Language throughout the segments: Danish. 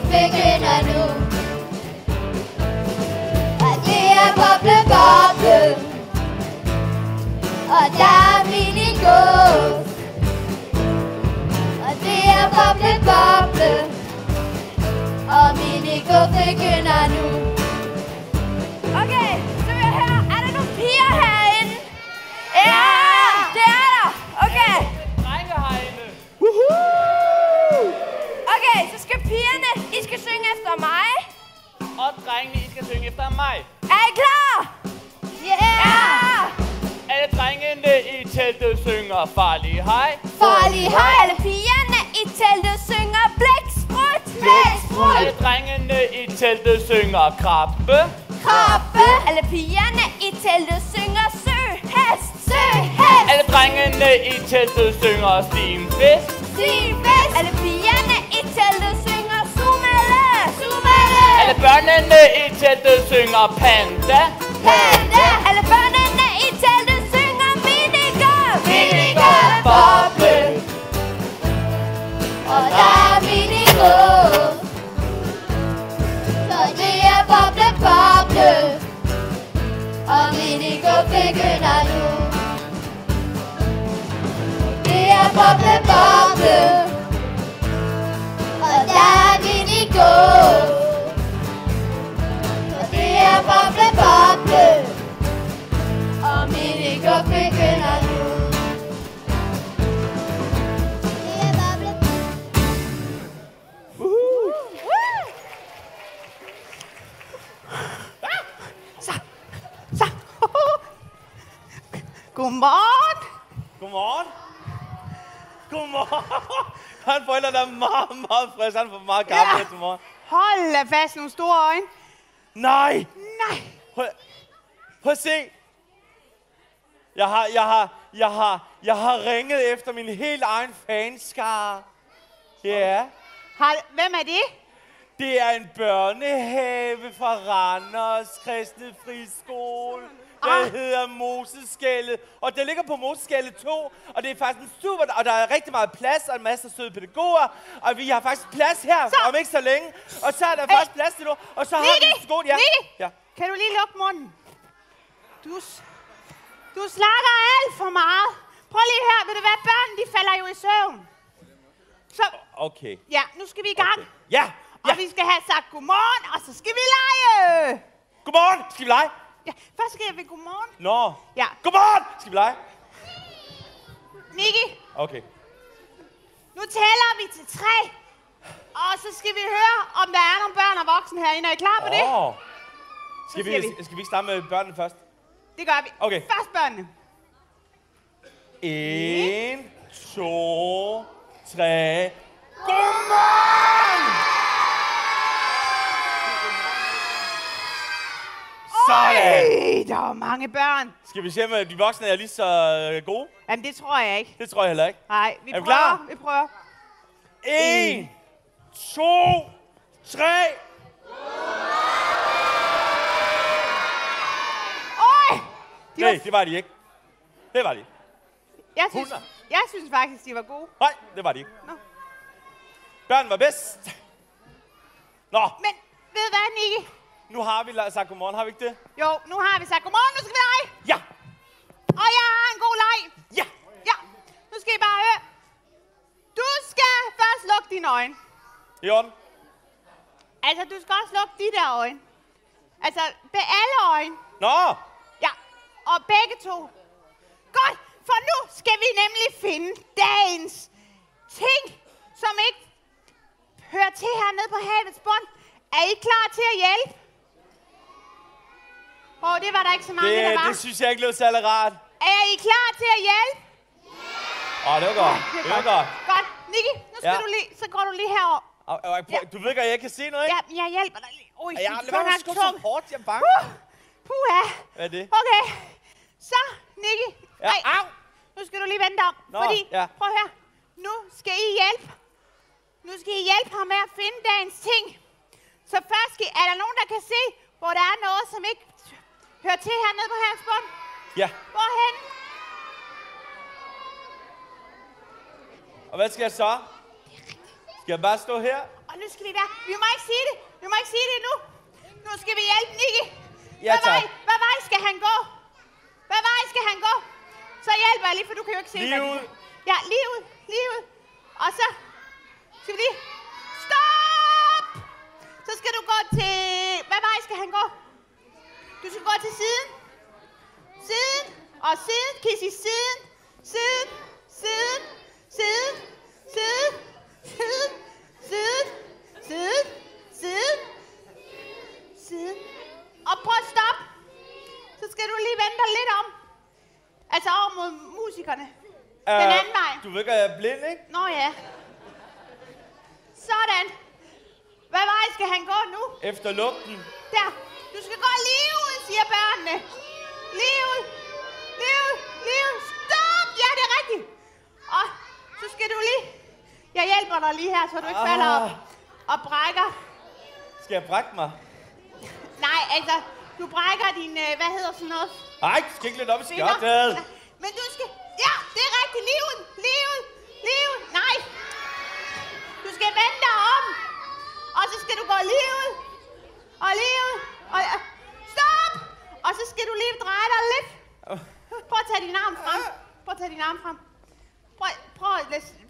begynder nu. Og det er boble, boble. Og der er minigås. Og det er boble, boble. Og minigås begynder nu. Okay, så vil jeg høre, er der nogle piger herinde? Ja, det er der. Okay. Drenge herinde. Okay, så skal pigerne, I skal synge efter mig. Og drengene, I skal synge efter mig. Er I klar? Yeah! Alle drengene i teltet synger farlig hej. Farlig hej. Alle pigerne i teltet synger blæksprut. Blæksprut. Alle drengene i teltet synger krabbe. Krabbe. Alle pigerne i teltet synger søhest. Søhest. Alle drengene i teltet synger stimfisk. Stimfisk. Alle pigerne i teltet synger sumelle. Sumelle. Alle børnene i teltet synger panda. Panda. Alle børnene i teltet synger minigolf. Minigolf. Boble. Og der er minigolf. Så det er boble, boble. Og minigolf begynder nu. Det er boble, boble. Og der er minigolf. Og det er boble, boble. Og minigolf begynder nu. Det er boble. Så. Godmorgen. Godmorgen. Godmorgen. Han forældre, der er meget, meget frisk. Han får meget kaffe til morgen. Hold da fast, nogle store øjne. Nej. Nej. Prøv at se. Jeg har ringet efter min helt egen fanskare. Ja. Hvem er det? Det er en børnehave fra Randers Kristne Friskole. Det hedder Moseskældet, og det ligger på Moseskældet 2, og det er faktisk en super, og der er rigtig meget plads, og en masse søde pædagoger, og vi har faktisk plads her, om ikke så længe, og så er der faktisk plads til nu, og så har vi en skole, ja. Kan du lige lukke munden? Du snakker alt for meget. Prøv lige her, ved du hvad, børn, de falder jo i søvn. Så, Okay. ja, nu skal vi i gang. Okay. Ja. Og vi skal have sagt godmorgen, og så skal vi lege. Godmorgen, skal vi lege? Ja, først skal jeg ved godmorgen. Nå. Ja. Godmorgen, skal vi lege? Niki, Okay. nu tæller vi til 3. Og så skal vi høre, om der er nogle børn og voksne herinde. Er I klar på det? Skal vi ikke starte med børnene først? Det gør vi. Okay. Først børnene. 1, 2, 3. Godmorgen! Sådan! Ej, der er mange børn. Skal vi se, om de voksne er lige så gode? Jamen, det tror jeg ikke. Det tror jeg heller ikke. Nej, vi Er du prøver. klar? Vi prøver. 1, 2, 3. Øj! Nej, det var de ikke. Det var de ikke. Jeg synes faktisk, de var gode. Nej, det var de ikke. Nå. Børn var bedst. Nå, Men ved du hvad, Niki? nu har vi sagt godmorgen, har vi ikke det? Jo, nu har vi sagt godmorgen, nu skal vi lege. Ja! Og jeg har en god leg. Ja! Ja, nu skal I bare høre. Du skal først lukke dine øjne. I orden? Altså, du skal også lukke de der øjne. Altså, med alle øjne. Nå! Ja, og begge to. Godt, for nu skal vi nemlig finde dagens ting, som ikke hører til hernede på havets bund. Er I klar til at hjælpe? Det var der ikke så mange, der var. Det synes jeg ikke lød særlig rart. Er I klar til at hjælpe? Det var godt. Det var godt. Godt. Niki, nu skal du lige, så går du lige herover. Du ved godt, jeg kan se noget, ikke? Ja, jeg hjælper dig lige. Ui, Ja, lad være med at skubbe så hårdt, jeg er bange. Puha. Hvad er det? Okay. Så, Niki. Ja, au! Nu skal du lige vente om. Fordi, prøv her. Nu skal I hjælpe. Nu skal I hjælpe ham med at finde dagens ting. Så først er der nogen, der kan se, hvor der er noget, som ikke hører til hernede på havets bund? Ja. Hvorhen? Og hvad skal jeg så? Skal jeg bare stå her? Og nu skal vi være... Vi må ikke sige det. Vi må ikke sige det nu. Nu skal vi hjælpe Nicky. Ja, tak. Hvad vej skal han gå? Hvad vej skal han gå? Så hjælper jeg lige, for du kan jo ikke se... Lige ud. Ja, lige ud. Lige ud. Og så... Skal vi lige... Stop! Så skal du gå til... Hvad vej skal han gå? Du skal gå til siden. Siden. Og siden. Kan I sige siden? Siden. Siden. Siden. Siden. Siden. Siden. Siden. Siden. Siden. Og prøv at stoppe. Så skal du lige vente dig lidt om. Altså over mod musikerne. Den anden vej. Du ved ikke, at jeg er blind, ikke? Nå ja. Sådan. Hvad vej skal han gå nu? Efter lugten. Der. Du skal gå lige ud, siger børnene. Lige ud. Lige ud. Lige ud. Stop. Ja, det er rigtigt. Og så skal du lige... Jeg hjælper dig lige her, så du ikke falder op og brækker. Skal jeg brække mig? Nej, altså, du brækker din... hvad hedder sådan noget? Nej, du skal ikke lidt op i skjortet. Men du skal... Ja, det er rigtigt. Lige ud. Lige ud. Lige ud. Nej. Du skal vende dig om. Og så skal du gå lige ud. Og lige ud. Og... Stop! Og så skal du lige dreje dig lidt. Prøv at tage din arm frem. Prøv at tage din arm frem. Prøv at...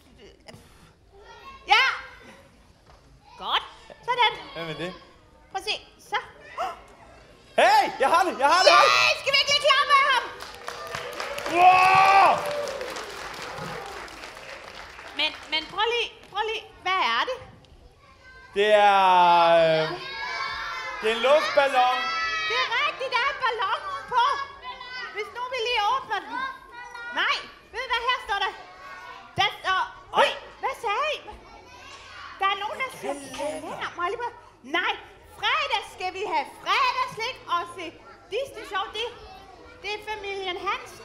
Ja! Godt. Sådan. Hvad med det? Prøv at se. Så. Hey! Jeg har det! Jeg har det! Hey! Skal vi ikke lige klappe af ham? Wow! Men prøv lige. Hvad er det? Det er... det er en luftballon. Det er rigtigt, der er en ballon udenpå. Hvis nu vi lige åbner den. Nej, ved du hvad, her står der? Der står... Øj, hvad sagde I? Der er nogen, der siger... Kalender. Nej, fredag skal vi have fredagslik og se Disney Show. Det er familien Hansen.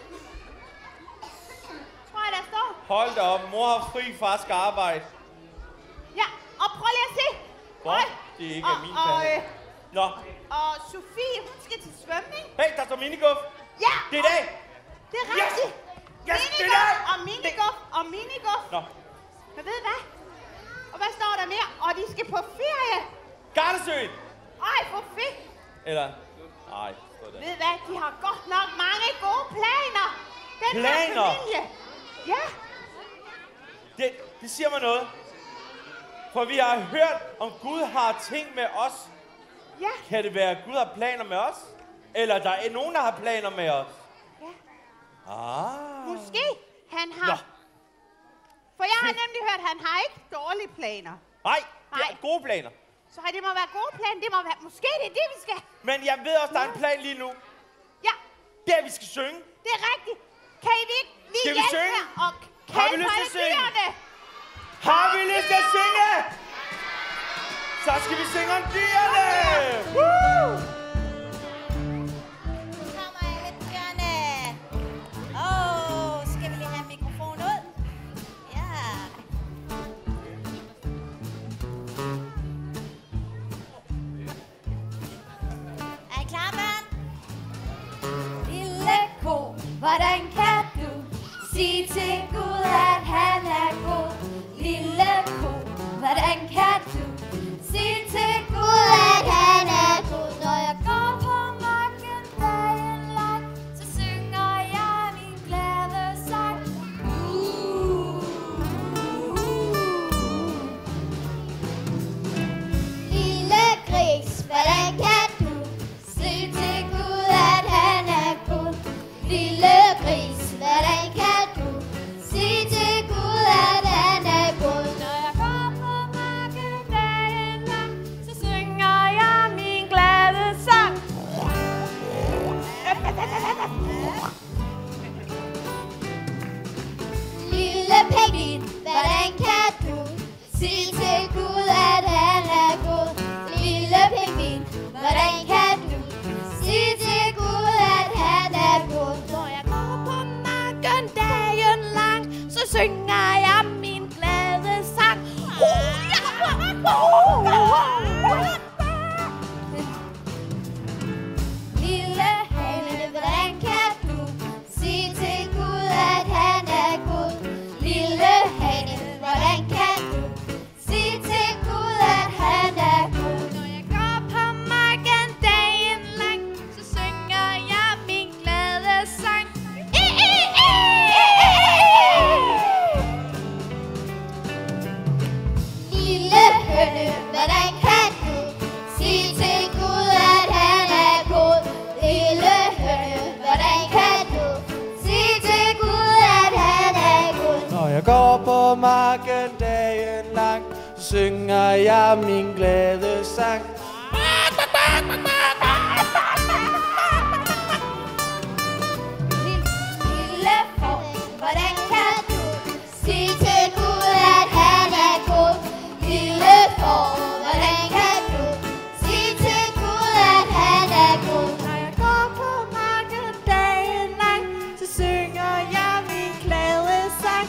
Tror jeg, der står. Hold da op, mor har fri, far skal arbejde. Ja, og prøv lige at se. Hvor? Det er ikke af min plan. Nå. Og Sofie, hun skal til svømning. Hey, der står minigolf. Ja! Det er i dag. Det er rigtigt. Yes, det er dag. Og minigolf. Nå. Men ved I hvad? Og hvad står der mere? Og de skal på ferie. Gardesøen. Ej, for fedt. Eller... Nej, står der. Ved I hvad? De har godt nok mange gode planer. Den Planer? her familie. Ja. Det siger mig noget. For vi har hørt, om Gud har ting med os. Ja. Kan det være, at Gud har planer med os? Eller der er nogen, der har planer med os? Ja. Måske han har... Nå. For jeg har nemlig hørt, at han har ikke dårlige planer. Nej, det er gode planer. Så det må være gode planer. Det må være... Måske det er det, vi skal... Men jeg ved også, der er en plan lige nu. Ja. Det er, at vi skal synge. Det er rigtigt. Kan I ikke lige hjælpe her og har vi lyst til at synge? Har vi lyst til at synge? Så skal vi synge om dyrene! Woo! Nu kommer alle dyrene. Skal vi lige have mikrofonen ud? Ja. Er I klar, børn? Lille ko, hvordan kan du sige til Gud, at han er god? Lille ko, hvordan kan du sige til Gud, at han er god? Når jeg går på marken dagen lang, så synger jeg min glade sang. Lille gris, hvordan kan du sige til Gud, at han er god? Lille gris, hvordan kan du sige til Gud, at han er god? Når jeg går på marken dagen lang, så synger jeg min glade sang. Lille pingvin, hvordan kan du sige til Gud, at han er god? Lille pingvin, hvordan kan du sige til Gud, at han er god? Når jeg går på marken dagen lang, så synger jeg min glade sang. Lille hane, hvordan kan du sige til Gud, at han er god? Lille hane, hvordan kan du sige til Gud, jeg går på marken dagen lang, så synger jeg min glade sang. Lille får, hvordan kan du sige til Gud, at han er god? Lille får, hvordan kan du sige til Gud, at han er god? Når jeg går på marken dagen lang, så synger jeg min glade sang.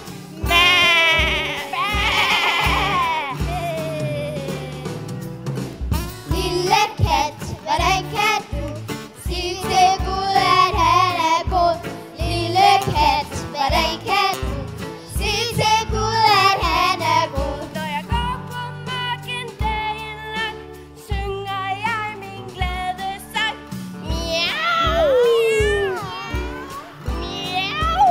Lille kat, hvordan kan du sige til Gud, at han er god? Lille kat, hvordan kan du sige til Gud, at han er god? Når jeg går på marken dagen lang, synger jeg min glade sang. Miau! Miau!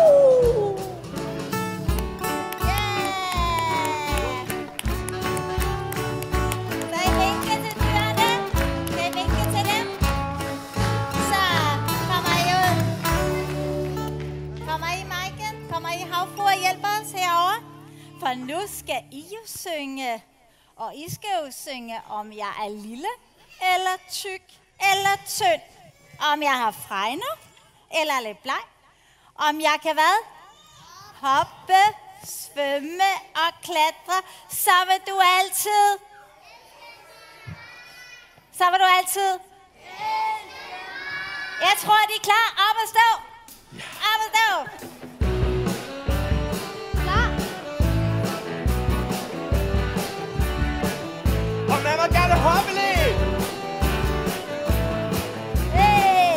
Skal I vinke til dyrene? Skal I vinke til dem? Så kommer I ud. Kommer I, Maiken? Kommer I, havfru, og hjælper os herovre? For nu skal I jo synge. Og I skal jo synge, om jeg er lille, eller tyk, eller tynd. Om jeg har fregner, eller lidt bleg. Om jeg kan hvad? Hoppe, svømme og klatre. Så vil du altid... Så vil du altid... Jeg tror, de er klar. Op og stå. Op og stå. Klar? Og man må gerne hoppe lidt! Hey.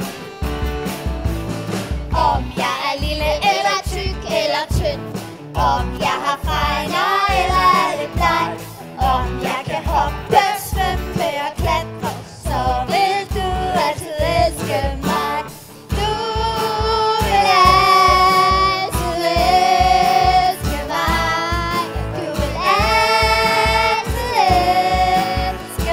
Om jeg er lille eller tyk eller tynd. Om jeg har fregner eller er lidt bleg. Om jeg kan hoppe, svømme og klatre, så vil du altid elske mig. Du vil altid elske mig. Du vil altid elske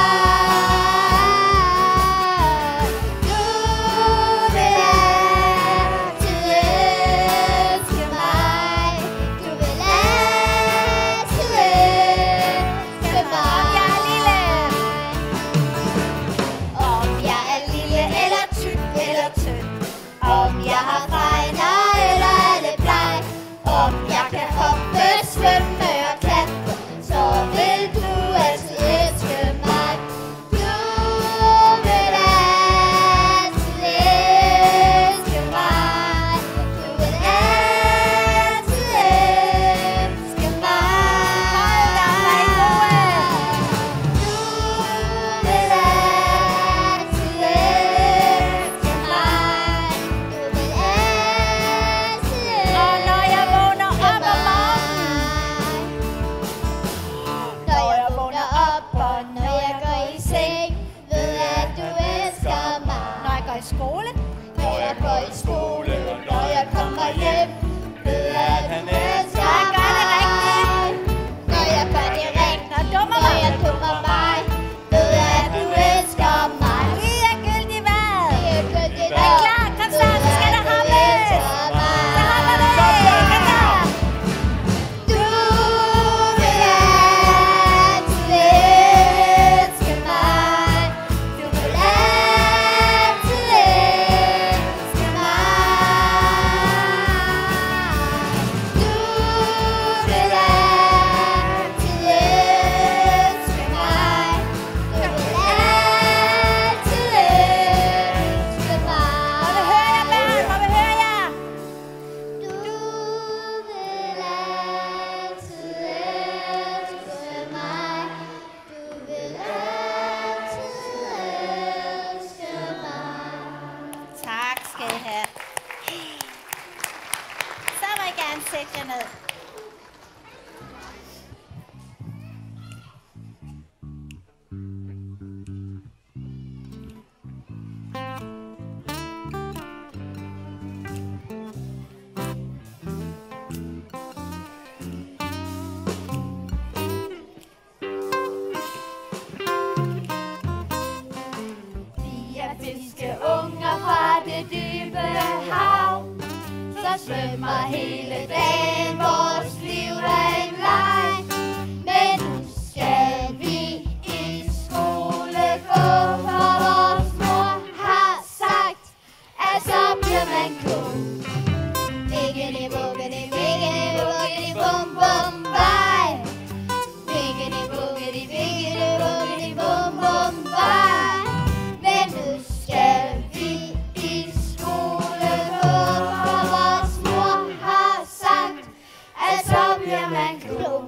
mig. Du vil altid elske mig. Du vil altid elske mig. Om jeg er lille eller tyk eller tynd. Om jeg har fregner eller er lidt bleg. Om jeg kan hoppe, svømme og klatre, så vil du altid elske mig. Du vil altid elske mig. Du vil altid elske mig. Du vil altid elske mig. Du vil altid Og når jeg vågner op om morgenen, når jeg vågner op og når jeg går i seng, ved jeg, at du elsker mig. når jeg går i skole, Når jeg går i skole og når jeg kommer hjem, ved jeg, at han elsker Når jeg gør det mig. Når jeg gør det rigtigt, Når jeg dummer når mig. jeg dummer mig, ved jeg, at du elsker mig. vi er gyldige hvad? Det er gyldigt Er I klar? Kom så, så skal der hoppes. Så hopper vi. Kom så. Du vil altid elske mig. Du vil altid elske mig. Du vil altid elske mig. Du vil altid elske mig. Må vi høre jer, børn? Må vi høre jer? Du vil altid elske mig. Du vil altid elske mig. Tak skal I have. Så må I gerne sætte jer ned. Vi er fiskeunger fra det dybe hav, så der svømmer hele dagen. Vores liv er en leg, men nu skal vi i skole gå, for vores mor har sagt, at så bliver man klog. Biggity boogity, biggity boogity, bum bum bye. Biggity boogity, biggity boogity, bum bum bye. Men nu skal vi i skole gå, for vores mor har sagt, at så bliver man klog.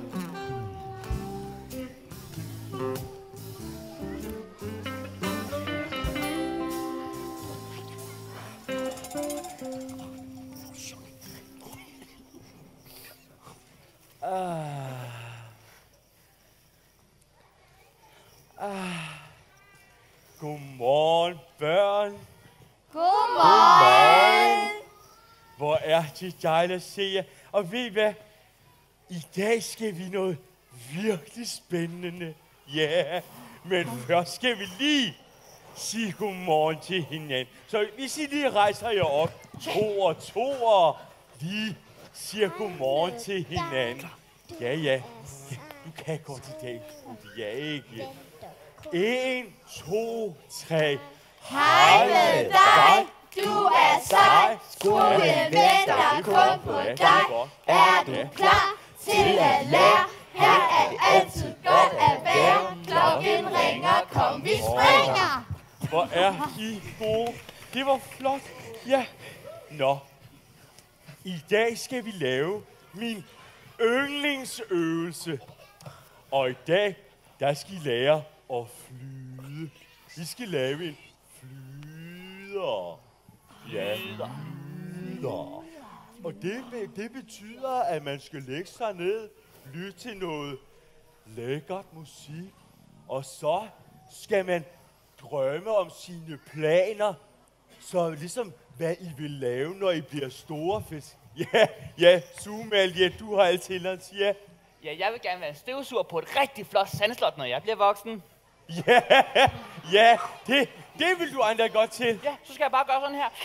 Godmorgen, børn. Godmorgen. Hvor er det dejligt at se jer. Og ved I hvad? I dag skal vi noget virkelig spændende. Ja, men først skal vi lige sige godmorgen til hinanden. Så hvis I lige rejser jer op, to og lige siger godmorgen til hinanden. Ja. Du kan godt i dag. Ja, ikke? 1, 2, 3. Hej med dig, du er sej. Skolen venter kun på dig. Er du klar til at lære? Her er det altid godt at være. Klokken ringer, kom vi springer. Hvor er I gode. Det var flot. Ja. Nå. I dag skal vi lave min yndlingsøvelse. Og i dag, der skal I lære at flyde. Vi skal lave en flyder. Ja, flyder. Og det betyder, at man skal lægge sig ned, lytte til noget lækkert musik. Og så skal man drømme om sine planer. Så ligesom, hvad I vil lave, når I bliver store fisk. Ja, Sumal, du har altid tillands, ja. Ja, jeg vil gerne være støvsuger på et rigtig flot sandslot, når jeg bliver voksen. Ja, det vil du andre godt til. Ja, så skal jeg bare gøre sådan her.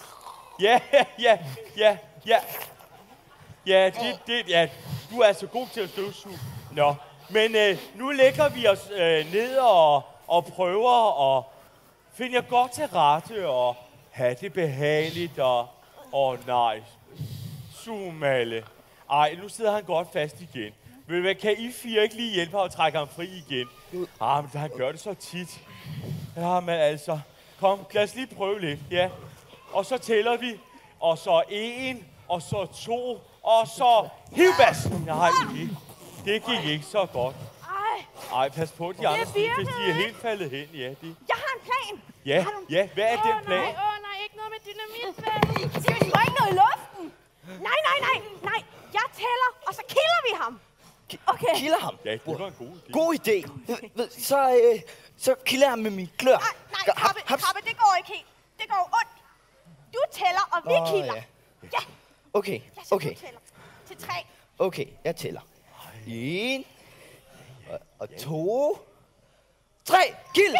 Ja, du er så god til at støvsuge. Nå, men nu lægger vi os ned og prøver at finde jer godt til rette og have det behageligt og nej. Sumalle. Ej, nu sidder han godt fast igen. Men hvad, kan I fire ikke lige hjælpe at trække ham fri igen? Men han gør det så tit. Ja, men altså. Kom, lad os lige prøve lidt, ja. Og så tæller vi. Og så 1, og så 2, og så hivbas. Nej, det gik ikke så godt. Ej, pas på de andre, hvis de er helt faldet hen. Ja, det. Jeg har en plan. Ja, hvad er den plan? Nej, ikke noget med dynamit. Skal vi springe noget i luften? Nej. Jeg tæller, og så kilder vi ham. Okay. Kilder ham? Ja, det var en god idé. God idé. Så kilder jeg ham med min klør. Nej, Krabbe, det går ikke helt. Det går ondt. Du tæller, og vi kilder. Ja. Okay. Du tæller. Til 3. Okay, jeg tæller. 1, og 2, 3. Gilde!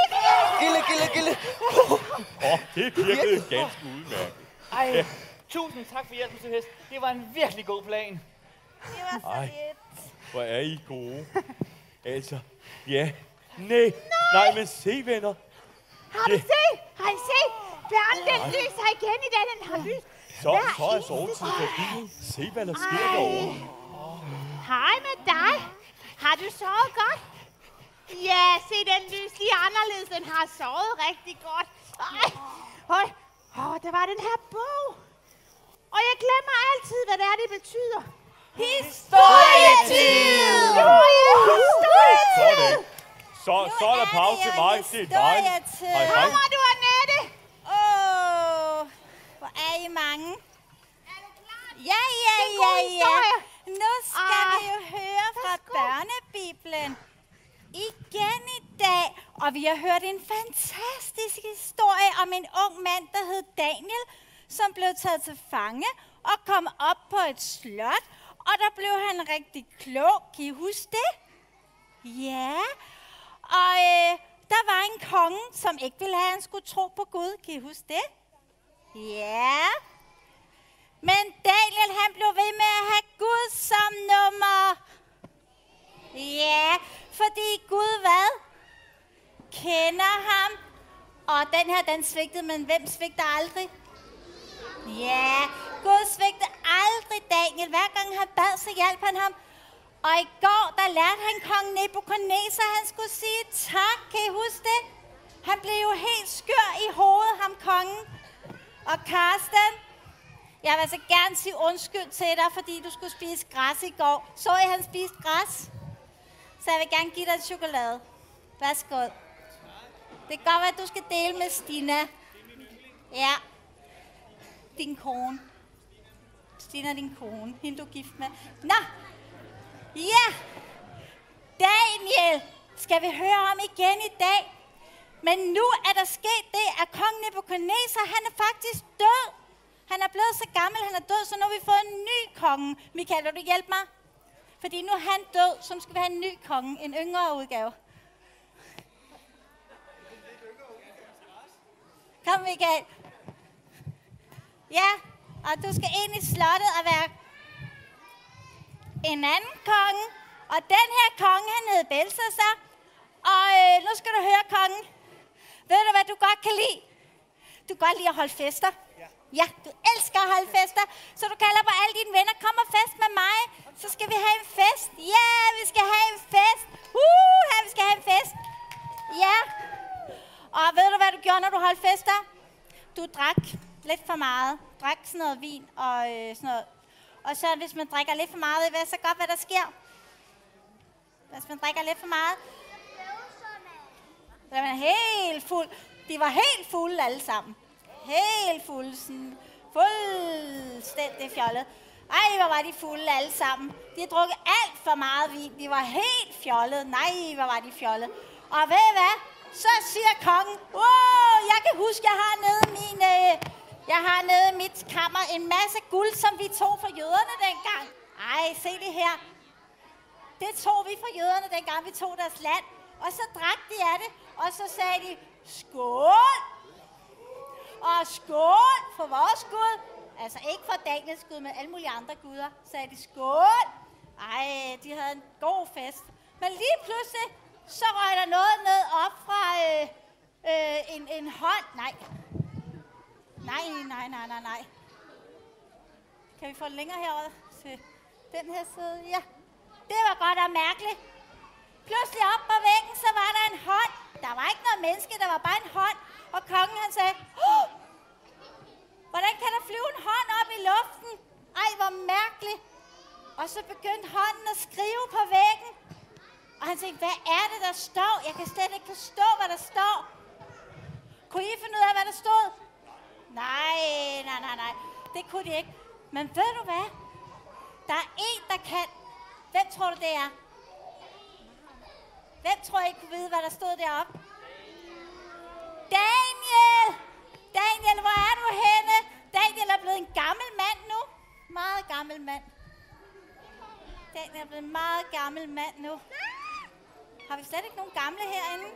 Det virkede ganske udmærket. Ej, tusind tak for hjælpen til hest. Det var en virkelig god plan. Det var så lidt. Hvor er I gode. Altså, ja. Nej, men se, venner. Har I set? Bjørn, den lyser igen i dag. Den har lys. Så er sovetid forbi. Se, hvad der sker derovre. Hej med dig. Har du sovet godt? Ja, se, den lys lige anderledes. Den har sovet rigtig godt. Der var den her bog. Og jeg glemmer altid, hvad det er, det betyder. Historietid! Sådan. Så er der pause til mig. Det er dejligt. Hej. Kommer du, Annette? Hvor er I mange? Er du klar? Ja. historie. Nu skal vi jo høre fra børnebiblen igen i dag. Og vi har hørt en fantastisk historie om en ung mand, der hed Daniel, som blev taget til fange og kom op på et slot. Og der blev han rigtig klog. Kan I huske det? Ja. Og der var en konge, som ikke ville have, at han skulle tro på Gud. Kan I huske det? Ja. Men dag den her, den svigtede, men hvem svigter aldrig? Ja, Gud svigtede aldrig Daniel. Hver gang han bad, så hjalp han ham. Og i går, der lærte han kong Nebukadnesar, han skulle sige tak. Kan I huske det? Han blev jo helt skør i hovedet, ham kongen. Og Karsten, jeg vil altså gerne sige undskyld til dig, fordi du skulle spise græs i går. Så I, han spiste græs? Så jeg vil gerne give dig en chokolade. Værsgo. Det kan godt være, at du skal dele med Stina. Ja. Din kone. Stina er din kone. Hende, du er gift med. Nå. Ja. Daniel skal vi høre om igen i dag. Men nu er der sket det, at kong Nebukadnesar, han er faktisk død. Han er blevet så gammel, han er død, så nu har vi fået en ny konge. Michael, vil du hjælpe mig? Fordi nu er han død, så skal vi have en ny konge, en yngre udgave. Kom, Michael. Ja, og du skal ind i slottet og være en anden konge. Og den her konge, han hed Belshazzar. Og nu skal du høre, kongen. Ved du, hvad du godt kan lide? Du kan godt lide at holde fester. Ja, du elsker at holde fester. Så du kalder på alle dine venner. Kom og fest med mig. Så skal vi have en fest. Ja, vi skal have en fest. Vi skal have en fest. Ja. Og ved du, hvad du gjorde, når du holdt fester? Du drak lidt for meget. Drak sådan noget vin og sådan noget. Og så hvis man drikker lidt for meget, ved så godt, hvad der sker. Hvis man drikker lidt for meget. Så er man helt fuld. De var helt fulde alle sammen. Helt fulde, sådan fuldstændig fjollet. Ej, hvor var de fulde alle sammen. De har drukket alt for meget vin. De var helt fjollet. Nej, hvor var de fjollet. Og ved I hvad? Så siger kongen, jeg kan huske, jeg har nede i mit kammer en masse guld, som vi tog fra jøderne dengang. Ej, se det her. Det tog vi fra jøderne dengang, vi tog deres land. Og så drak de af det, og så sagde de, skål! Og skål for vores Gud. Altså ikke for Daniels Gud, men alle mulige andre guder. Sagde de, skål! Ej, de havde en god fest. Men lige pludselig, så røg der noget ned op fra en hånd. Nej. Kan vi få den længere herovre til den her side? Ja. Det var godt og mærkeligt. Pludselig op på væggen, så var der en hånd. Der var ikke noget menneske, der var bare en hånd. Og kongen han sagde, hvordan kan der flyve en hånd op i luften? Ej, hvor mærkeligt. Og så begyndte hånden at skrive på væggen. Og han tænkte, hvad er det, der står? Jeg kan slet ikke forstå, hvad der står. Kunne I finde ud af, hvad der stod? Nej. Det kunne de ikke. Men ved du hvad? Der er en, der kan. Hvem tror du, det er? Hvem tror I kunne vide, hvad der stod deroppe? Daniel! Daniel, hvor er du henne? Daniel er blevet en gammel mand nu. Meget gammel mand. Daniel er blevet en meget gammel mand nu. Har vi slet ikke nogen gamle herinde?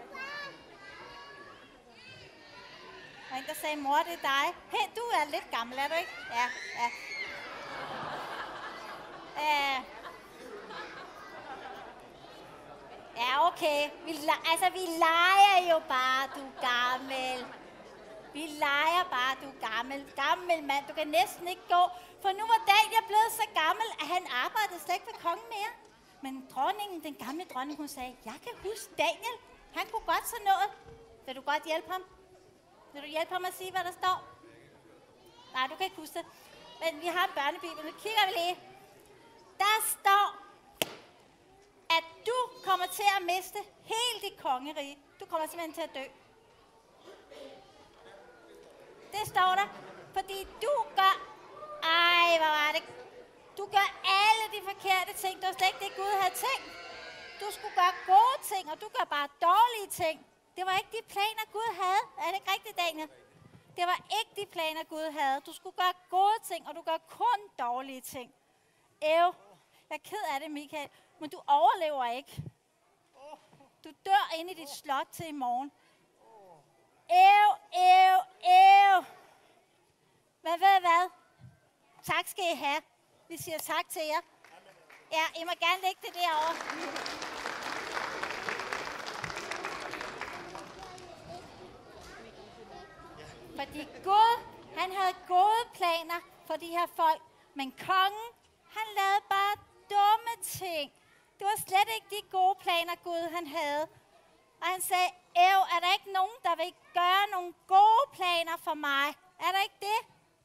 Og en, der sagde, mor, det er dig. Hey, du er lidt gammel, er du ikke? Ja. Ja, okay. Vi leger jo bare, du er gammel. Vi leger bare, du er gammel. Gammel mand, du kan næsten ikke gå. For nu var Daniel blevet så gammel, at han arbejdede slet ikke for kongen mere. Men dronningen, den gamle dronning, hun sagde, jeg kan huske Daniel. Han kunne godt sådan noget. Vil du godt hjælpe ham? Vil du hjælpe ham at sige, hvad der står? Nej, du kan ikke huske det. Men vi har en børnebibel. Nu kigger vi lige. Der står, at du kommer til at miste hele dit kongerige. Du kommer simpelthen til at dø. Det står der, fordi du gør... Ej, hvor var det... Du gør alle de forkerte ting. Det var slet ikke det, Gud havde tænkt. Du skulle gøre gode ting, og du gør bare dårlige ting. Det var ikke de planer, Gud havde. Er det ikke rigtigt, Daniel? Det var ikke de planer, Gud havde. Du skulle gøre gode ting, og du gør kun dårlige ting. Jeg er ked af det, Michael, men du overlever ikke. Du dør inde i dit slot til i morgen. Men ved I hvad? Tak skal I have. Vi siger tak til jer. Ja, I må gerne lægge det derovre. Fordi Gud, han havde gode planer for de her folk. Men kongen, han lavede bare dumme ting. Det var slet ikke de gode planer, Gud han havde. Og han sagde, er der ikke nogen, der vil gøre nogle gode planer for mig? Er der ikke det?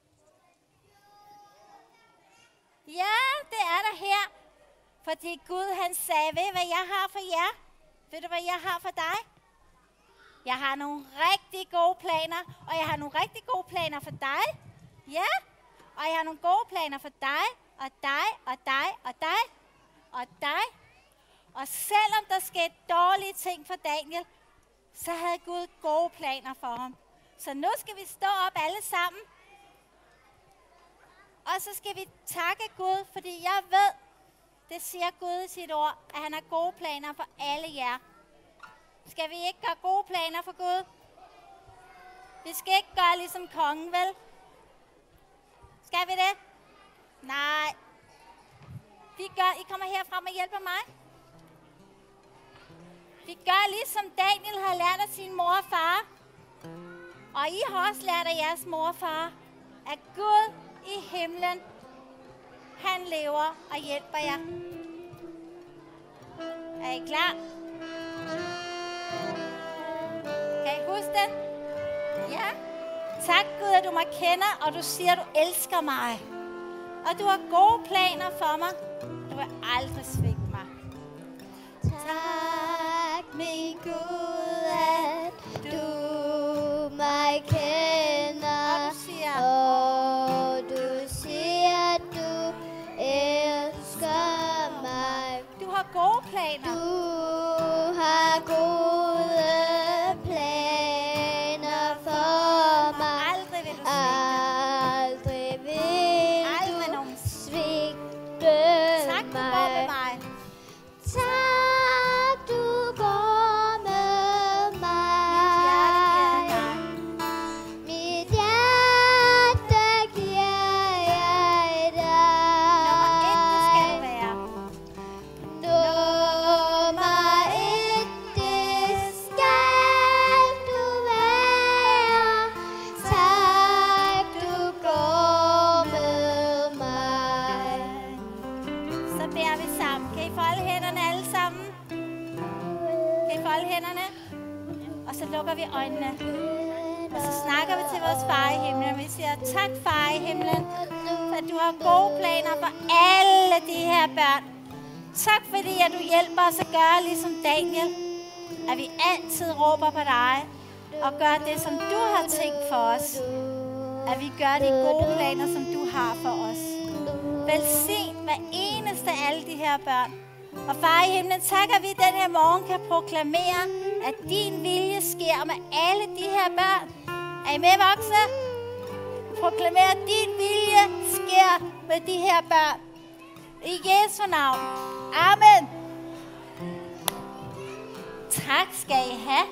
Ja, det er der her. Fordi Gud han sagde, ved hvad jeg har for jer? Ved du, hvad jeg har for dig? Jeg har nogle rigtig gode planer, og jeg har nogle rigtig gode planer for dig. Ja, og jeg har nogle gode planer for dig, og dig, og dig, og dig, og dig. Og selvom der skete dårlige ting for Daniel, så havde Gud gode planer for ham. Så nu skal vi stå op alle sammen. Og så skal vi takke Gud, fordi jeg ved, det siger Gud i sit ord, at han har gode planer for alle jer. Skal vi ikke gøre gode planer for Gud? Vi skal ikke gøre ligesom kongen, vel? Skal vi det? Nej. I kommer herfra og hjælper mig. Vi gør ligesom Daniel har lært af sin mor og far. Og I har også lært af jeres mor og far, at Gud i himlen, han lever og hjælper jer. Er I klar? Kan I huske den? Ja. Tak Gud, at du mig kender, og du siger, at du elsker mig. Og du har gode planer for mig. Du vil aldrig svigte mig. Tak, min Gud, at du mig kender. Og du siger, at du elsker mig. Du har gode planer. Du har gode planer for mig. Aldrig vil du svigte. Tak, du går med mig. Tak, du går med mig. Mit hjerte giver jeg dig. Nummer 1, det skal du være. Nummer 1, det skal du være. Tak, du går med mig. Så beder vi sammen. Kan I folde hænderne alle sammen? Kan I folde hænderne? Og så lukker vi øjnene. Og så snakker vi til vores far i himlen. Vi siger, tak far i himlen, for at du har gode planer for alle de her børn. Tak fordi, at du hjælper os at gøre ligesom Daniel. At vi altid råber på dig og gør det, som du har tænkt for os. At vi gør de gode planer, som du har for os. Velsign hver eneste af alle de her børn. Og far i himlen, tak at vi den her morgen kan proklamere, at din vilje sker med alle de her børn. Er I med, voksne? Proklamere, at din vilje sker med de her børn. I Jesu navn. Amen. Tak skal I have.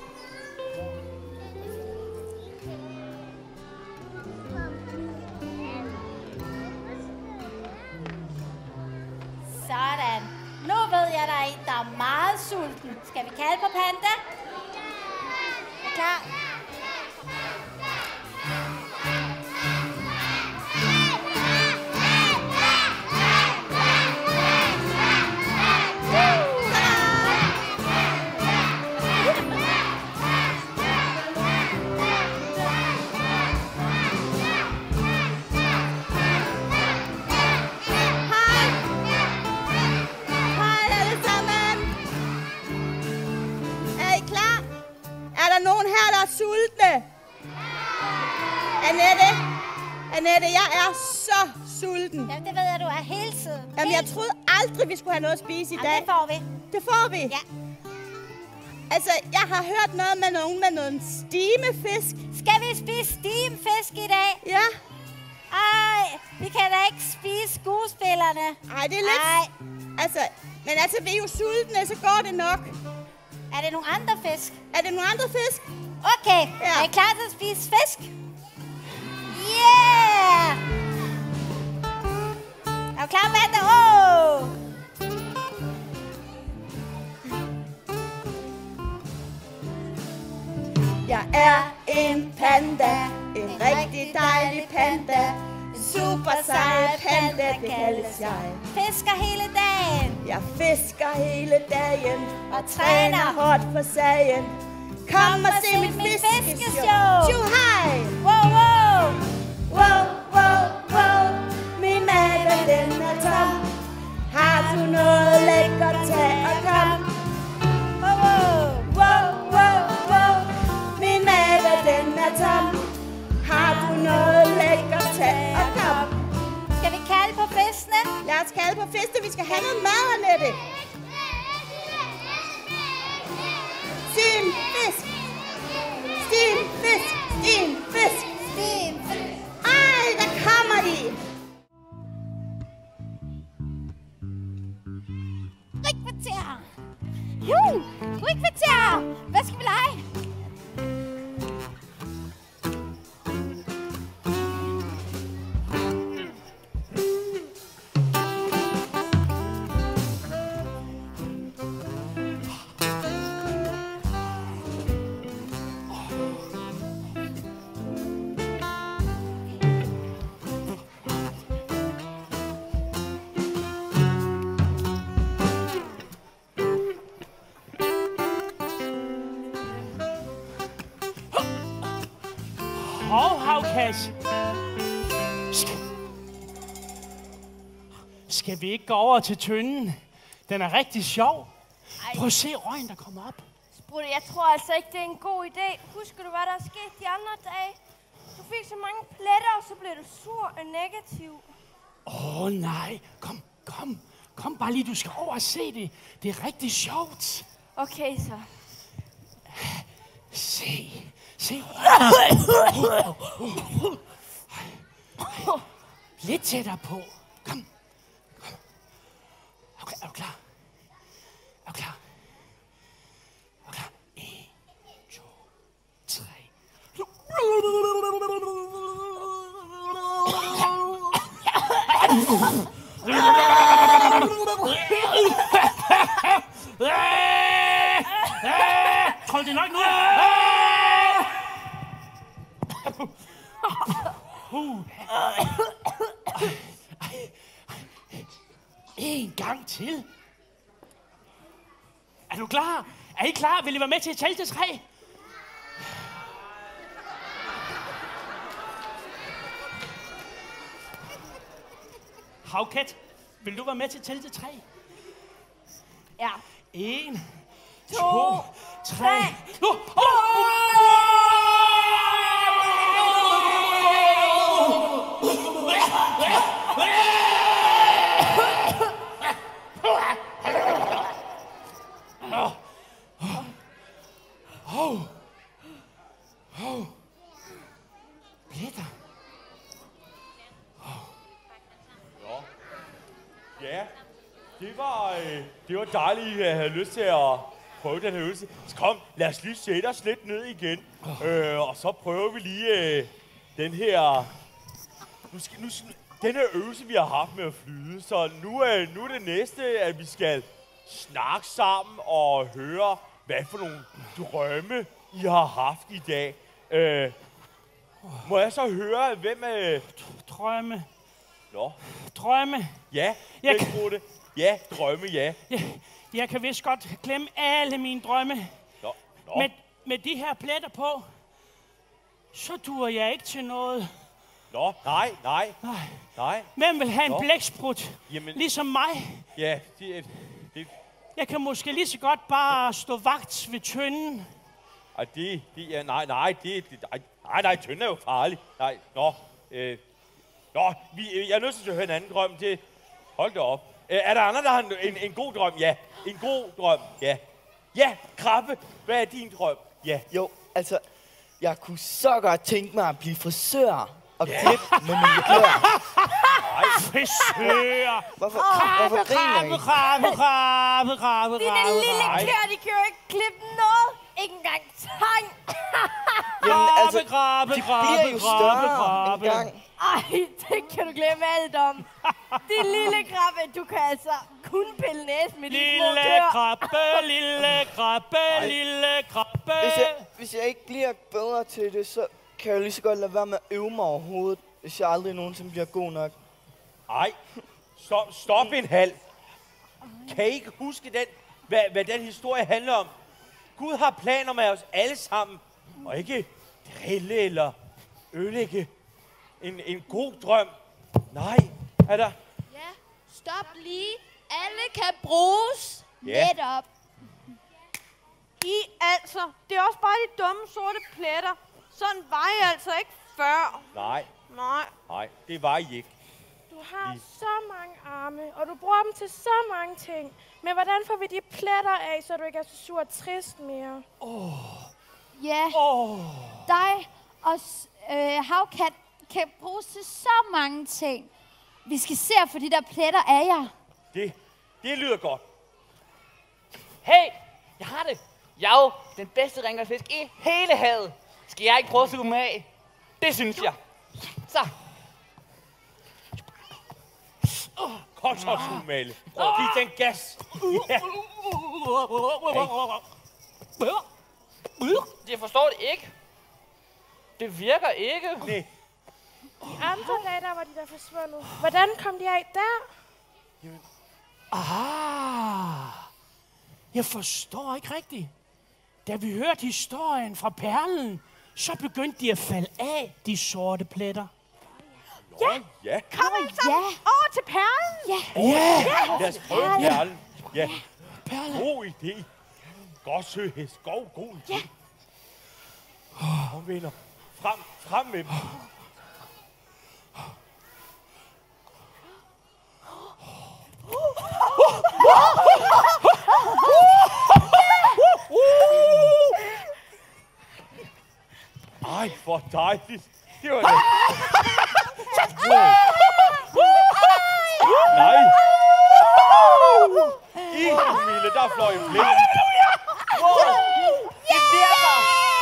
Sådan. Nu ved jeg, der er en, der er meget sulten. Skal vi kalde på Panda? Er klar? Sultne. Annette, jeg er så sulten. Jamen, det ved jeg, du er hele tiden. Jamen, jeg troede aldrig, vi skulle have noget at spise i dag. Det får vi. Det får vi? Ja. Altså, jeg har hørt noget med nogen med noget stimefisk. Skal vi spise stimefisk i dag? Ja. Ej, vi kan da ikke spise skuespillerne. Ej, det er lidt... Ej. Men vi er jo sultne, så går det nok. Er det nogle andre fisk? Er det nogle andre fisk? Okay, ja. Er I klar til at spise fisk? Yeah! Er du klar, Amanda? Oh! Jeg er en panda, en rigtig dejlig panda. Super sej panda, det kaldes jeg. Fisker hele dagen. Jeg fisker hele dagen Og træner hårdt på sagen. Kom og se mit fiskeshow. Tju hej! Wow, wow. Wow, wow, wow. Min mave, den er tom. Har du noget lækkert, tag og kom. Wow, wow. Wow, wow, wow. Min mave, den er tom. Har du noget lækkert, tag og kom. Skal vi kalde på fiskene? Lad os kalde på fiskene. Vi skal have noget mad, Annette. Stim fisk. Stim fisk. Stim fisk. Stim fisk. Ej, der kommer de. Frikvarter. Frikvarter. Hvad skal vi lege? Skal vi ikke gå over til tønden? Den er rigtig sjov. Prøv at se røgen, der kommer op. Sprutte, jeg tror altså ikke, det er en god idé. Husker du, hvad der er sket de andre dage? Du fik så mange pletter, og så blev du sur og negativ. Nej. Kom bare lige, du skal over og se det. Det er rigtig sjovt. Okay, så. Se lidt tættere på. Kom. Okay, er du klar? 1, 2, 3. Hold det nok nu. En gang til. Er du klar? Er I klar? Vil I være med til at tælle til 3? Havkat, vil du være med til at tælle til 3? Ja. 1, 2, 3. Pletter. Ja, det var dejligt, at jeg havde lyst til at prøve den her øvelse. Så kom, lad os lige sætte os lidt ned igen. Og så prøver vi lige den her... Den her øvelse, vi har haft med at flyde. Så nu er det næste, at vi skal snakke sammen og høre, hvad for nogle drømme, I har haft i dag. Må jeg så høre, hvem er... Drømme. Nå. Drømme. Ja, ja, drømme, ja. Jeg kan vist godt glemme alle mine drømme. Nå. Med de her pletter på, så duer jeg ikke til noget. Nå, nej. Hvem vil have en blæksprut? Jamen, ligesom mig? Ja, Jeg kan måske lige så godt bare stå vagt ved tønden. Nej, tønden er jo farlig. Nej, jeg er nødt til at høre en anden drøm. Hold da op. Er der andre, der har en god drøm? Ja, en god drøm, ja. Ja, Krabbe, hvad er din drøm? Ja. Jo, altså, jeg kunne så godt tænke mig at blive frisør og klippe med mine klør. Frisør! Hvorfor griner I? Krabbe. Dine lille klør, de kan jo ikke klippe noget. Ikke engang tang. Jamen, altså, de bliver jo større en gang. Ej, det kan du glemme alt om. Din lille krabbe, du kan altså kun pille næsen med dine små klør. Lille krabbe. Hvis jeg ikke bliver bedre til det, så kan jeg lige så godt lade være med at øve mig overhovedet, hvis jeg aldrig nogensinde bliver god nok. Ej, stop en halv. Kan I ikke huske den, hvad den historie handler om? Gud har planer med os alle sammen, og ikke drille eller ødelægge en god drøm. Nej, er der? Ja, stop lige. Alle kan bruges. Ja. Netop. Det er også bare de dumme sorte pletter. Sådan var jeg altså ikke før. Nej, det var I ikke. Du har så mange arme, og du bruger dem til så mange ting. Men hvordan får vi de pletter af, så du ikke er så sur og trist mere? Ja, dig og havkat kan bruges til så mange ting. Vi skal se at få de der pletter af jer. Det lyder godt. Hey, jeg har det. Jeg er jo den bedste ringerfisk i hele havet. Skal jeg ikke prøve at suge dem af? Det synes jeg. Så. Kom så, Male. Giv den gas. Ja. Jeg forstår det ikke. Det virker ikke. Nej. De andre dage, der var de der forsvundet. Hvordan kom de af der? Jeg forstår ikke rigtigt. Da vi hørte historien fra perlen, så begyndte de at falde af, de sorte pletter. Ja. Kom sammen over til perlen. Ja. Lad os prøve perlen. Ja. Perlen. God idé. Godt søhest. God idé. Kom, venner. Frem med dem. Ej, hvor dejligt. Det var det. Nej. Mille, der fløj en blik. Det virker!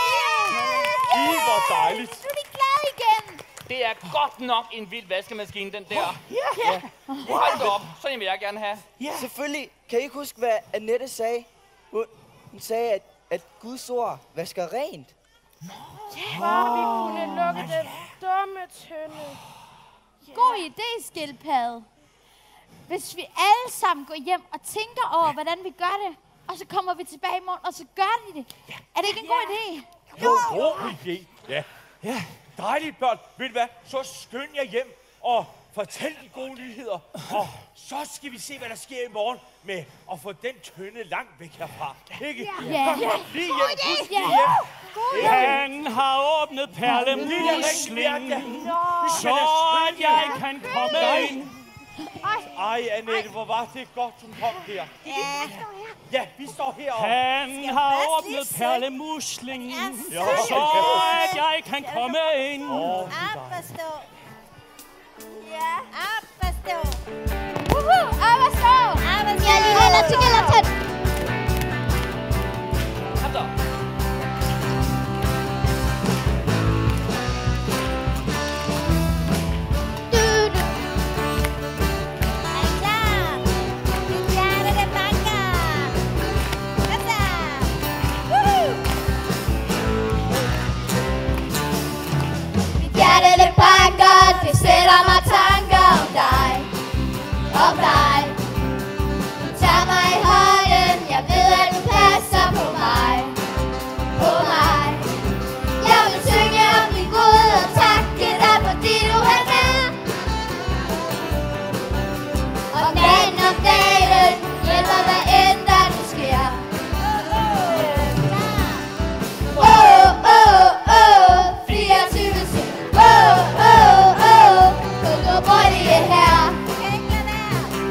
Hvor dejligt. Nu er de glade igen. Det er godt nok en vild vaskemaskine, den der. Ja. Hold da op, sådan vil jeg gerne have. Selvfølgelig. Kan I ikke huske, hvad Annette sagde? Hun sagde, at Guds ord vasker rent. Bare vi kunne lukke den dumme tønde. God idé, skildpadde. Hvis vi alle sammen går hjem og tænker over, hvordan vi gør det, og så kommer vi tilbage i morgen, og så gør de det. Er det ikke en god idé? God idé. Ja. Dejligt, børn. Ved du hvad? Så skynd jer hjem og fortæl de gode nyheder. Og så skal vi se, hvad der sker i morgen med at få den tønde langt væk herfra. Ikke? Kom, lige hjem. Husk lige hjem. Han har åbnet perlemuslingen, så at jeg kan komme ind. Ej, Annette, hvor var det godt, hun kom her. Ja, vi står heroppe. Han har åbnet perlemuslingen, så at jeg kan komme ind. Op og stå. Ja, op og stå. Op og stå. Ja, lige holder til gælder. Kom så. Det sætter mig tanker om dig, om dig. Du tager mig i hånden, jeg ved at du passer på mig, på mig. Jeg vil synge om din Gud og takke dig, fordi du er med. Om natten, om dagen, hjælper hvad end der nu sker. Oh, oh, oh, 24/7. Oh, oh, oh, Boy, det er her.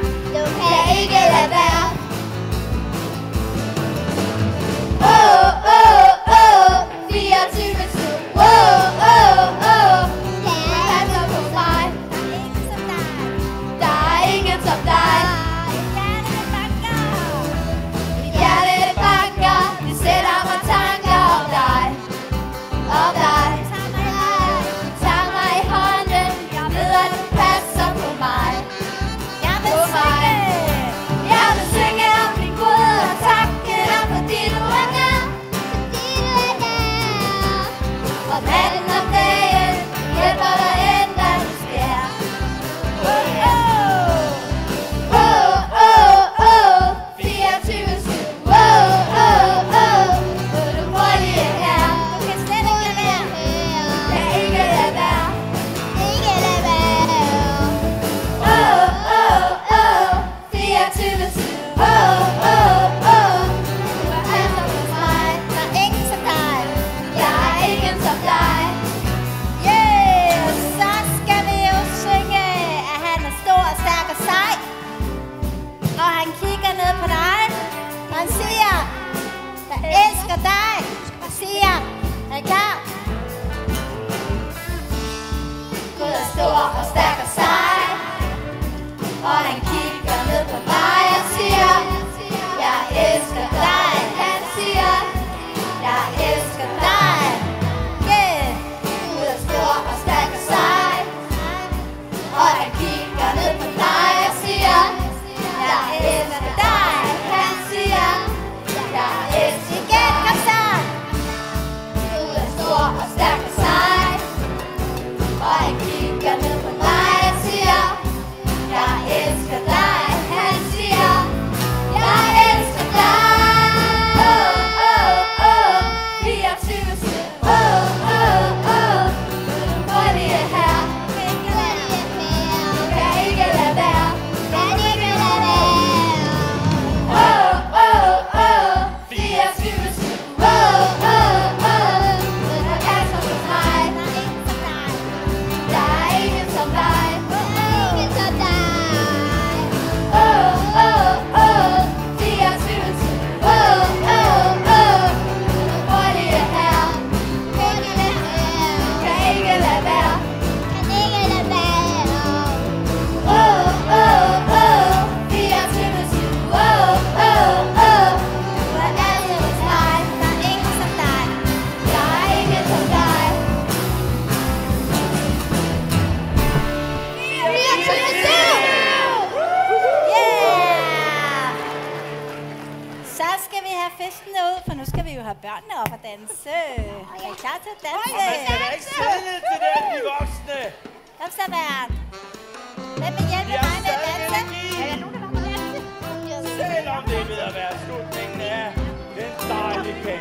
festen ud, for nu skal vi jo have børnene op og danse. Er I klar til at danse? Man skal da ikke sælge til det, de voksne. Kom så, Bert. Hvem vil hjælpe mig med at danse? Er der nogen, der vil danse? Selvom det er ved at være slutningen af en dejlig kæm.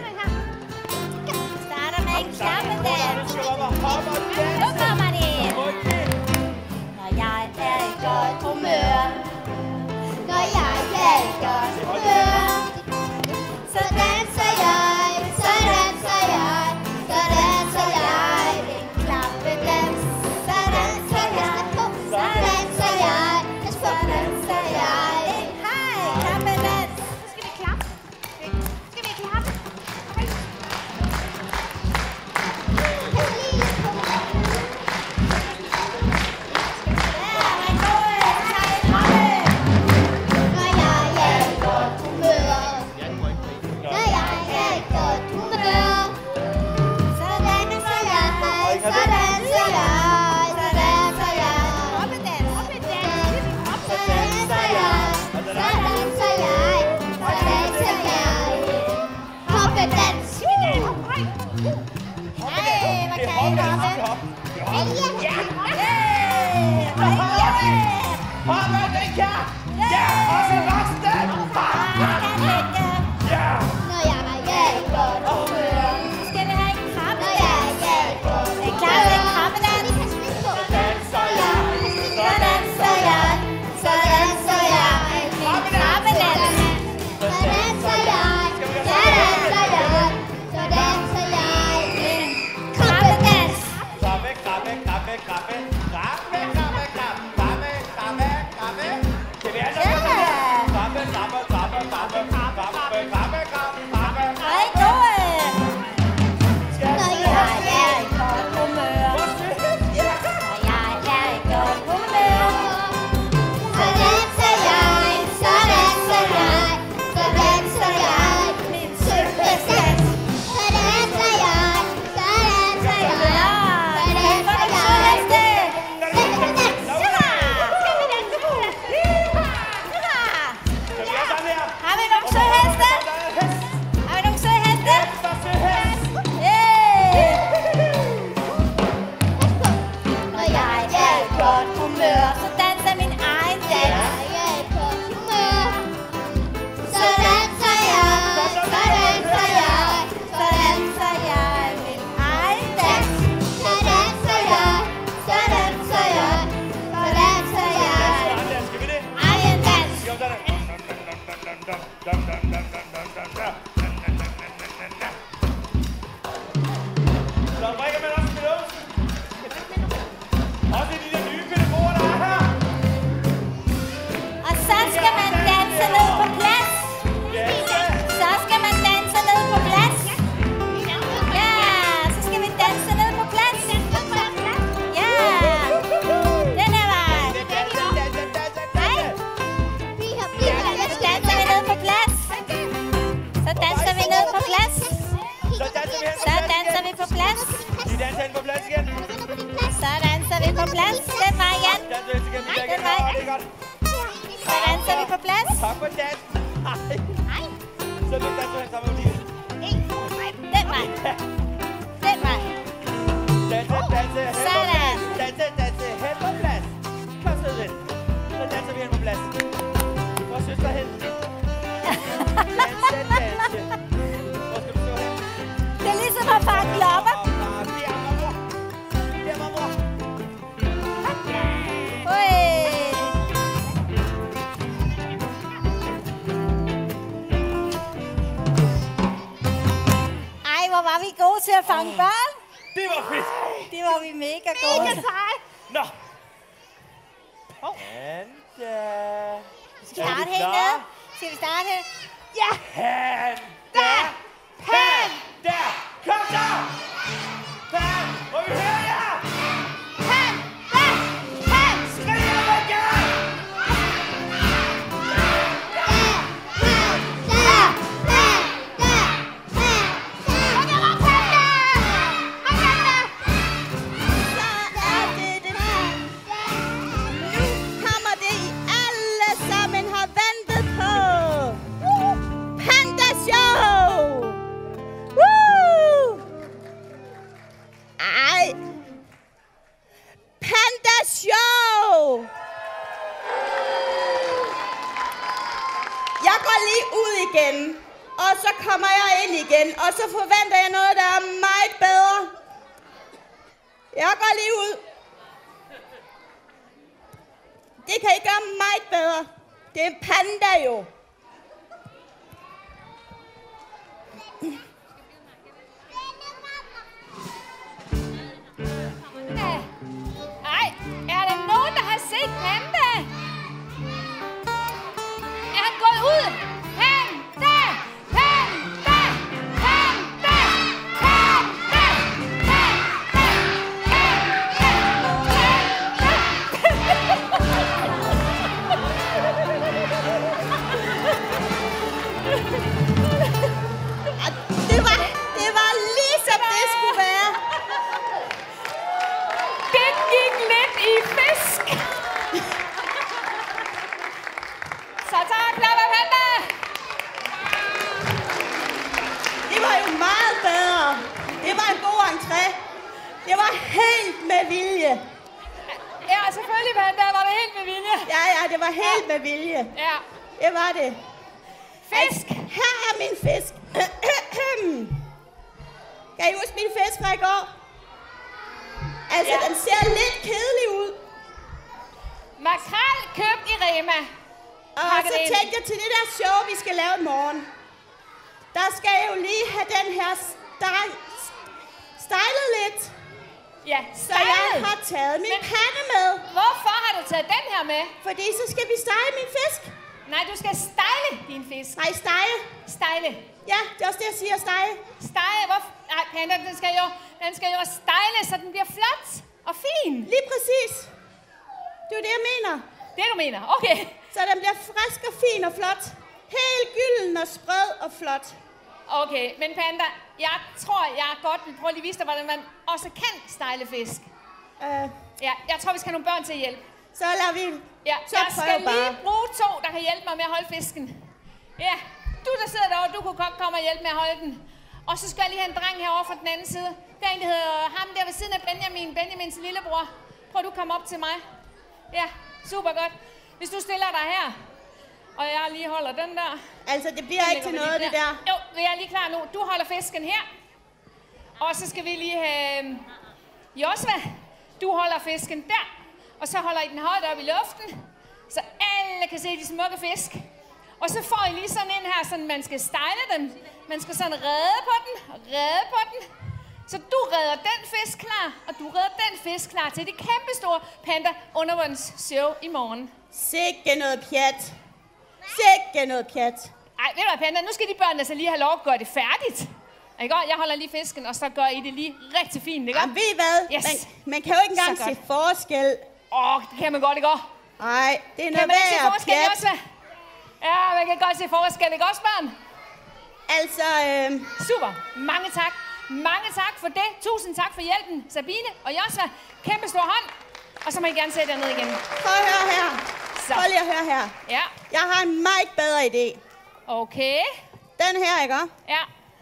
Vi starter med en klappedans. Nu Nu kommer de ind. Når jeg er i godt humør, Når jeg er i godt humør, så danser jeg, så danser jeg, så danser jeg en klappedans. Så danser jeg, så danser jeg, så danser jeg en klappedans. Så skal vi klappe. Skal vi klappe? Panda Show! Jeg går lige ud igen, og så kommer jeg ind igen, og så forventer jeg noget, der er meget bedre. Jeg går lige ud. Det kan I gøre meget bedre. Det er en panda jo. Ej, er der nogen, der har set Panda? Er han gået ud? Panda! Panda! Panda! Panda! Det var lige som det skulle være. Den gik lidt i fisk. Så tak, Klapper Panda. Det var jo meget bedre. Det var en god entré. Det var helt med vilje. Ja, selvfølgelig, Panda, var det helt med vilje. Ja, det var helt med vilje. Ja. Det var det. Fisk. Her er min fisk. Kan I huske min fisk fra i går? Altså, den ser lidt kedelig ud. Makrel købt i Rema. Og så tænkte jeg til det der show, vi skal lave i morgen. Der skal jeg jo lige have den her stylet lidt. Ja, så jeg har taget min pande med. Hvorfor har du taget den her med? Fordi så skal vi stege min fisk. Nej, du skal style din fisk. Nej, stege. Style. Ja, det er også det, jeg siger, stege. Stege? Hvorfor? Nej, Panda, den skal jo style, så den bliver flot og fin. Lige præcis. Det er det, jeg mener. Det du mener, okay. Så den bliver frisk og fin og flot. Helt gylden og sprød og flot. Okay, men Panda, jeg tror, jeg godt vil prøve lige at vise dig, hvordan man også kan style fisk. Ja, jeg tror, vi skal have nogle børn til at hjælpe. Så lader vi... Ja, så jeg skal lige bruge 2, der kan hjælpe mig med at holde fisken. Ja, du der sidder derovre, du kunne godt komme og hjælpe med at holde den. Og så skal jeg lige have en dreng herovre fra den anden side. Der er en, der hedder ham der ved siden af Benjamins lillebror. Prøv du komme op til mig. Ja, super godt. Hvis du stiller dig her, og jeg lige holder den der. Altså, det bliver ikke til noget, det der. Jo, det er lige klar nu. Du holder fisken her. Og så skal vi lige have... Josva, du holder fisken der. Og så holder I den højt op i luften, så alle kan se de smukke fisk. Og så får I lige sådan en her, sådan man skal style dem. Man skal sådan redde på den. Så du redder den fisk klar, og du redder den fisk klar til det kæmpestore Panda undervandsshow i morgen. Sikke noget pjat. Sikke noget pjat. Ej, ved du hvad, Panda, nu skal de børn altså lige have lov at gøre det færdigt. Ikke? Jeg holder lige fisken, og så gør I det lige rigtig fint, ikke? Jamen, ved I hvad? Yes. Man kan jo ikke engang se forskel. Det kan man godt, ikke? Nej, det er noget kan man ikke se værd forskel, også? Ja, man kan godt se forskel, ikke også, børn? Altså, Super. Mange tak. Mange tak for det. Tusind tak for hjælpen, Sabine og Josva. Kæmpe stor hånd. Og så må I gerne sætte jer ned igen. Prøv at høre her. Så. Prøv lige at høre her. Ja. Jeg har en meget bedre idé. Okay. Den her, ikke? Ja.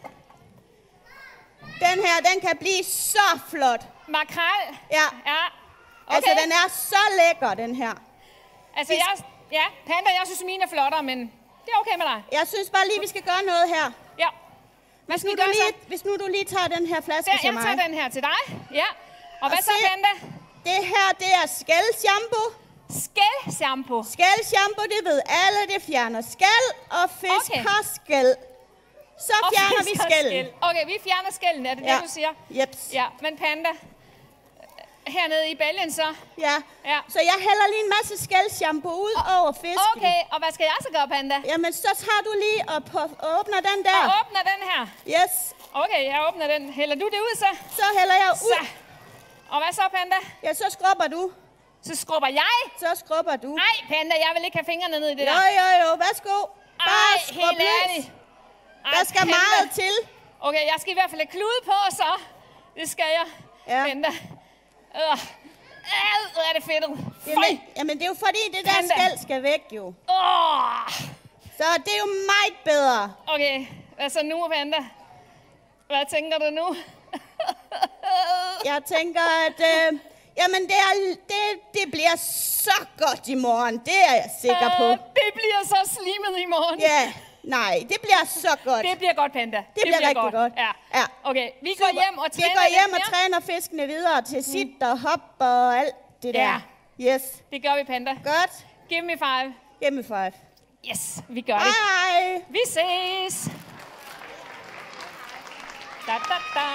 Den her, den kan blive så flot. Makrel? Ja. Ja. Okay. Altså, den er så lækker, den her. Altså, Panda, jeg synes, mine er flottere, men det er okay med dig. Jeg synes bare lige, vi skal gøre noget her. Ja. Hvis nu du lige tager den her flaske til mig. Jeg tager den her til dig. Ja. Og hvad så, Panda? Det her, det er skældshampoo. Skældshampoo? Skældshampoo, det ved alle. Det fjerner skæld, og fisk har skæld. Så fjerner vi skælden. Okay, vi fjerner skælden, er det det, du siger? Jeps. Ja, men Panda, hernede i baljen så? Ja. Så jeg hælder lige en masse skældshampoo ud over fisken. Okay, og hvad skal jeg så gøre, Panda? Jamen, så tager du lige og åbner den der. Og åbner den her? Yes. Okay, jeg åbner den. Hælder du det ud så? Så hælder jeg ud. Så. Og hvad så, Panda? Ja, så skrubber du. Så skrubber jeg? Så skrubber du. Nej, Panda, jeg vil ikke have fingrene ned i det der. Jo, værsgo. Bare skrub løs. Der skal Panda. meget til. Okay, jeg skal i hvert fald have klude på, så. Det skal jeg. Ja. Panda. Er det fedtet. Jamen, det er jo fordi, det der skæld skal væk, jo. Så det er jo meget bedre. Okay, hvad så nu, Panda? Hvad tænker du nu? Jeg tænker, at Jamen, det bliver så godt i morgen. Det er jeg sikker på. Det bliver så slimet i morgen. Ja, nej, det bliver så godt. Det bliver godt, Panda. Det bliver rigtig godt. Ja. Okay, vi går hjem og træner. Vi går hjem og træner fiskene videre til sit og hop og alt det der. Yes. Det gør vi, Panda. Godt. Give me 5. Give me 5. Yes, vi gør det. Hej. Vi ses. Da, da, da.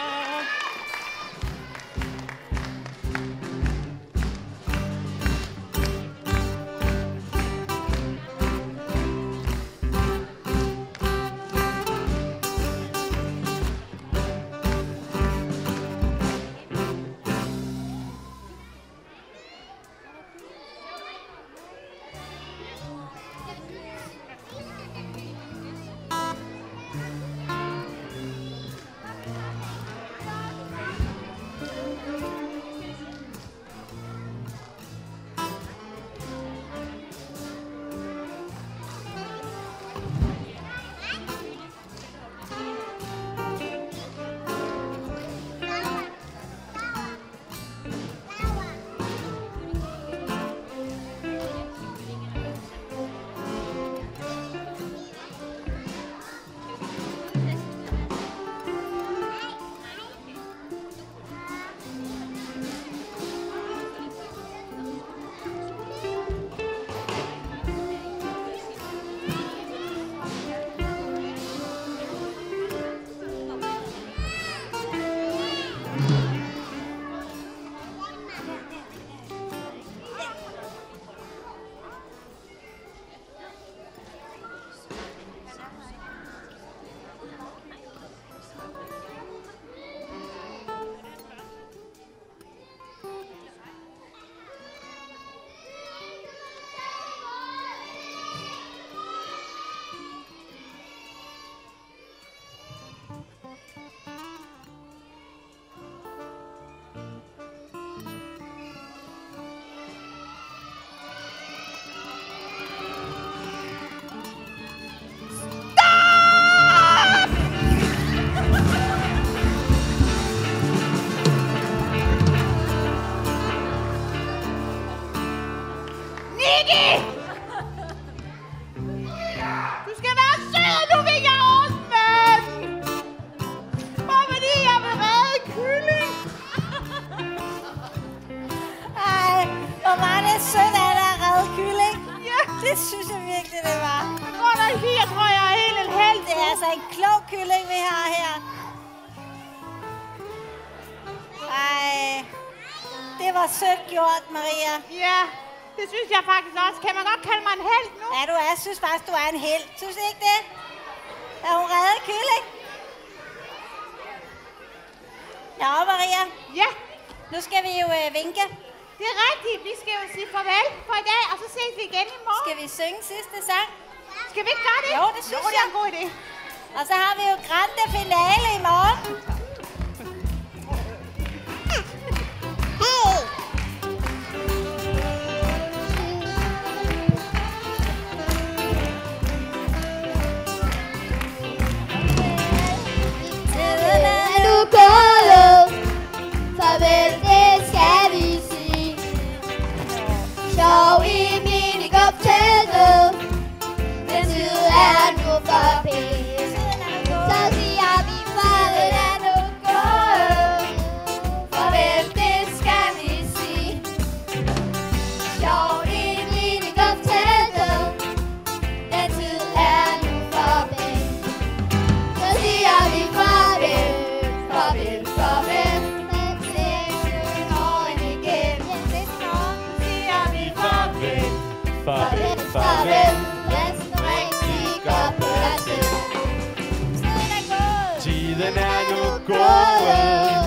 Det synes jeg virkelig, det var. Jeg tror, jeg er helt en held. Det er altså en klog kylling, vi har her. Ej, det var sødt gjort, Maria. Ja, det synes jeg faktisk også. Kan man godt kalde mig en held nu? Ja, jeg synes faktisk, du er en held. Synes du ikke det? Er hun reddet kylling? Nå, Maria. Ja. Nu skal vi jo vinke. Det er rigtigt. Vi skal jo sige farvel for i dag, og så ses vi igen i morgen. Skal vi synge sidste sang? Skal vi ikke gøre det? Jo, det synes jeg. Det er en god idé. Og så har vi jo grande finale i morgen. Tiden er nu gået. Farvel, det skal vi sige. Sjov i minigolfteltet. Den tid er nu forbi. Så siger vi farvel er nu gået. Farvel, det skal vi sige. Sjov i minigolfteltet. Den tid er nu forbi. Så siger vi farvel, farvel, farvel. Men ses i morgen igen. Siger vi farvel, farvel, farvel. Tiden er nu gået.